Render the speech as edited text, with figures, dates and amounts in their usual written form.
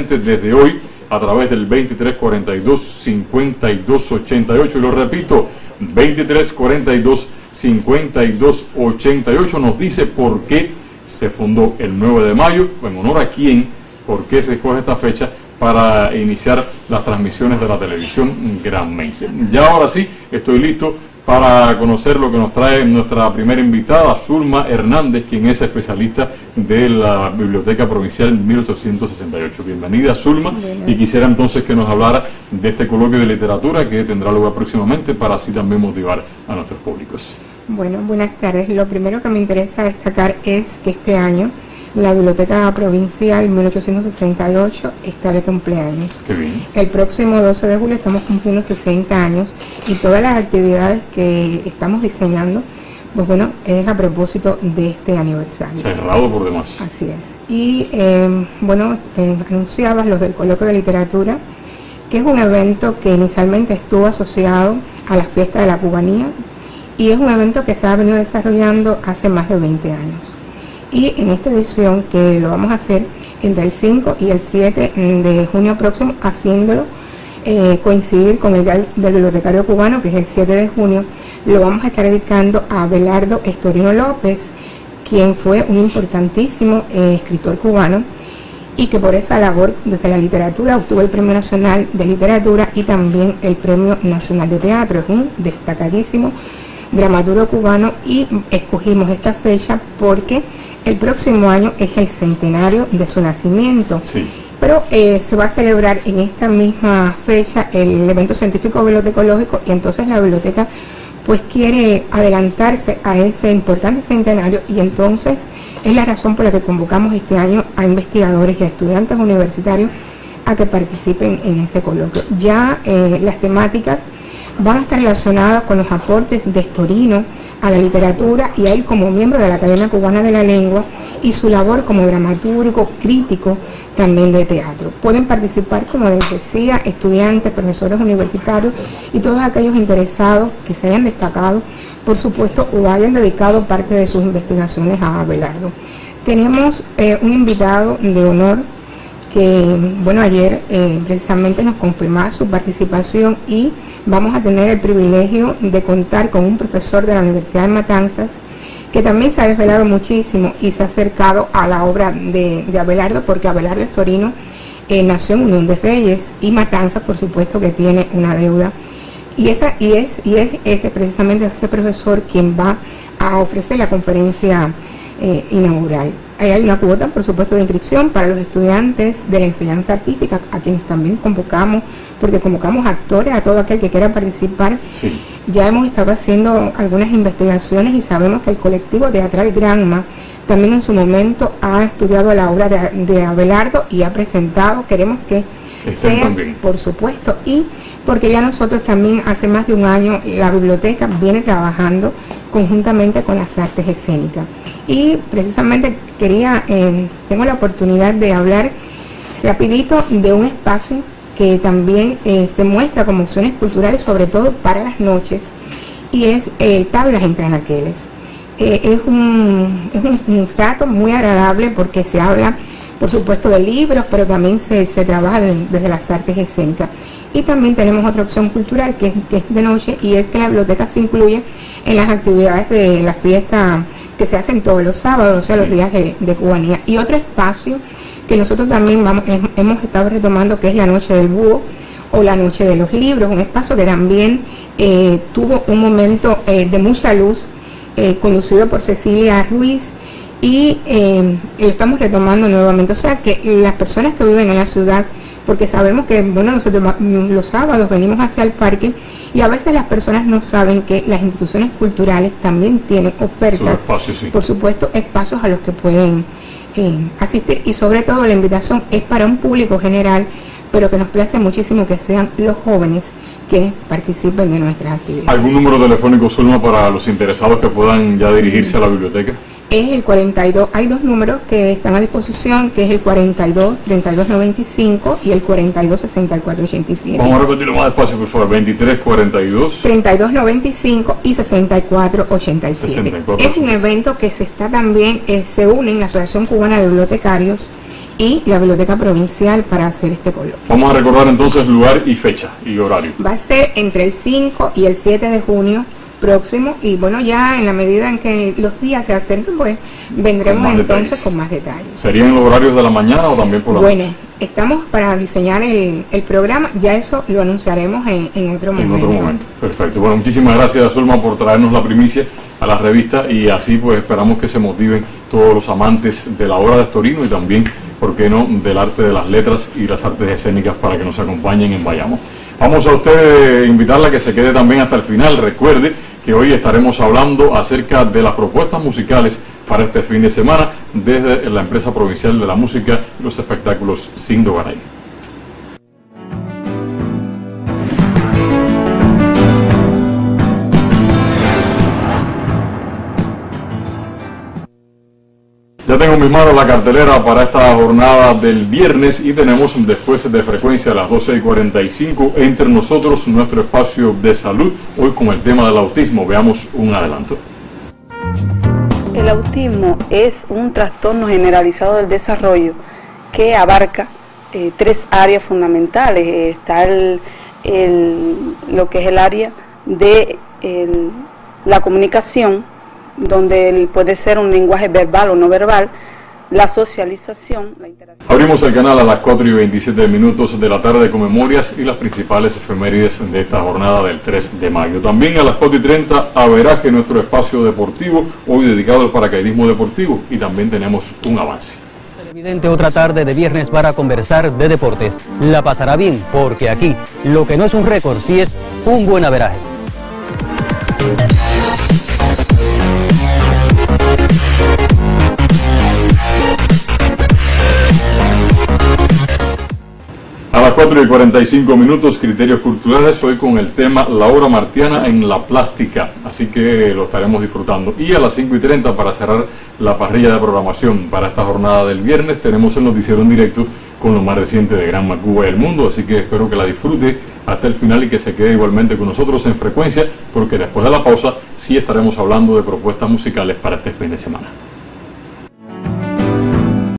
desde hoy a través del 2342-5288, y lo repito, 2342-5288. Nos dice por qué se fundó el 9 de mayo, en honor a quién, por qué se escoge esta fecha para iniciar las transmisiones de la televisión granmense. Ya ahora sí, estoy listo para conocer lo que nos trae nuestra primera invitada, Zulma Hernández, quien es especialista de la Biblioteca Provincial 1868. Bienvenida, Zulma, y quisiera entonces que nos hablara de este coloquio de literatura que tendrá lugar próximamente para así también motivar a nuestros públicos. Bueno, buenas tardes. Lo primero que me interesa destacar es que este año la Biblioteca Provincial 1868 está de cumpleaños. Qué bien. El próximo 12 de julio estamos cumpliendo 60 años y todas las actividades que estamos diseñando, pues bueno, es a propósito de este aniversario. Cerrado por demás. Así es. Y bueno, anunciabas los del coloquio de literatura, que es un evento que inicialmente estuvo asociado a la fiesta de la cubanía y es un evento que se ha venido desarrollando hace más de 20 años. Y en esta edición, que lo vamos a hacer entre el 5 y el 7 de junio próximo, haciéndolo coincidir con el Día del Bibliotecario Cubano, que es el 7 de junio, lo vamos a estar dedicando a Abelardo Estorino López, quien fue un importantísimo escritor cubano y que por esa labor desde la literatura obtuvo el Premio Nacional de Literatura y también el Premio Nacional de Teatro. Es un destacadísimo dramaturgo cubano y escogimos esta fecha porque el próximo año es el centenario de su nacimiento. Sí. Pero se va a celebrar en esta misma fecha el evento científico bibliotecológico y entonces la biblioteca pues quiere adelantarse a ese importante centenario y entonces es la razón por la que convocamos este año a investigadores y a estudiantes universitarios a que participen en ese coloquio. Ya las temáticas van a estar relacionadas con los aportes de Estorino a la literatura y a él como miembro de la Academia Cubana de la Lengua y su labor como dramaturgo crítico también de teatro. Pueden participar, como les decía, estudiantes, profesores universitarios y todos aquellos interesados que se hayan destacado, por supuesto, o hayan dedicado parte de sus investigaciones a Abelardo. Tenemos un invitado de honor que, bueno, ayer precisamente nos confirmaba su participación y vamos a tener el privilegio de contar con un profesor de la Universidad de Matanzas que también se ha desvelado muchísimo y se ha acercado a la obra de Abelardo, porque Abelardo Estorino nació en Unión de Reyes y Matanzas, por supuesto, que tiene una deuda. Y es precisamente ese profesor quien va a ofrecer la conferencia inaugural. Hay una cuota, por supuesto, de inscripción para los estudiantes de la enseñanza artística, a quienes también convocamos, porque convocamos actores, a todo aquel que quiera participar. Sí. Ya hemos estado haciendo algunas investigaciones y sabemos que el colectivo teatral Granma también en su momento ha estudiado la obra de Abelardo y ha presentado. Queremos que sea, también, por supuesto, y porque ya nosotros también hace más de un año la biblioteca viene trabajando conjuntamente con las artes escénicas y precisamente tengo la oportunidad de hablar rapidito de un espacio que también se muestra como opciones culturales, sobre todo para las noches, y es Tablas entre Anaqueles. Es un trato muy agradable porque se habla, por supuesto, de libros, pero también se trabaja desde las artes escénicas. Y también tenemos otra opción cultural que es de noche, y es que la biblioteca se incluye en las actividades de la fiesta que se hacen todos los sábados, o sea, los días de cubanía. Y otro espacio que nosotros también hemos estado retomando, que es la Noche del Búho o la Noche de los Libros, un espacio que también tuvo un momento de mucha luz, conducido por Cecilia Ruiz, y lo estamos retomando nuevamente. O sea que las personas que viven en la ciudad, porque sabemos que, bueno, nosotros los sábados venimos hacia el parque y a veces las personas no saben que las instituciones culturales también tienen ofertas, espacios, sí, por supuesto, espacios a los que pueden asistir, y sobre todo la invitación es para un público general, pero que nos place muchísimo que sean los jóvenes quienes participen de nuestras actividades. ¿Algún número telefónico, Zulma, para los interesados que puedan ya dirigirse a la biblioteca? Es el 42, hay dos números que están a disposición, que es el 42-3295 y el 42-6487. Vamos a repetirlo más despacio, por favor. 2342 3295 y 6487. Es un evento que se está también, se une en la Asociación Cubana de Bibliotecarios y la Biblioteca Provincial para hacer este coloquio. Vamos a recordar entonces lugar y fecha y horario. Va a ser entre el 5 y el 7 de junio próximo, y bueno, ya en la medida en que los días se acerquen, pues vendremos entonces con más detalles. ¿Serían los horarios de la mañana o también por la noche? Bueno, estamos para diseñar el programa, ya eso lo anunciaremos en otro momento. En otro momento, perfecto. Bueno, muchísimas gracias, Zulma, por traernos la primicia a la revista, y así pues esperamos que se motiven todos los amantes de la obra de Astorino y también, ¿por qué no?, del arte de las letras y las artes escénicas para que nos acompañen en Bayamo. Vamos a usted invitarla a que se quede también hasta el final. Recuerde que hoy estaremos hablando acerca de las propuestas musicales para este fin de semana desde la empresa provincial de la música y los espectáculos Sindo Garay. Ya tengo en mis manos la cartelera para esta jornada del viernes y tenemos después de frecuencia a las 12:45 entre nosotros nuestro espacio de salud, hoy con el tema del autismo. Veamos un adelanto. El autismo es un trastorno generalizado del desarrollo que abarca 3 áreas fundamentales. Está lo que es el área de la comunicación, donde puede ser un lenguaje verbal o no verbal, la socialización, la interacción. Abrimos el canal a las 4:27 de la tarde con memorias y las principales efemérides de esta jornada del 3 de mayo. También a las 4:30 Averaje, nuestro espacio deportivo, hoy dedicado al paracaidismo deportivo, y también tenemos un avance. Televidente, otra tarde de viernes para conversar de deportes. La pasará bien, porque aquí lo que no es un récord, sí es un buen averaje. A las 4:45 criterios culturales, hoy con el tema la obra martiana en la plástica, así que lo estaremos disfrutando. Y a las 5:30, para cerrar la parrilla de programación para esta jornada del viernes, tenemos el noticiero en directo con lo más reciente de Granma, Cuba y el mundo, así que espero que la disfrute hasta el final y que se quede igualmente con nosotros en frecuencia, porque después de la pausa sí estaremos hablando de propuestas musicales para este fin de semana.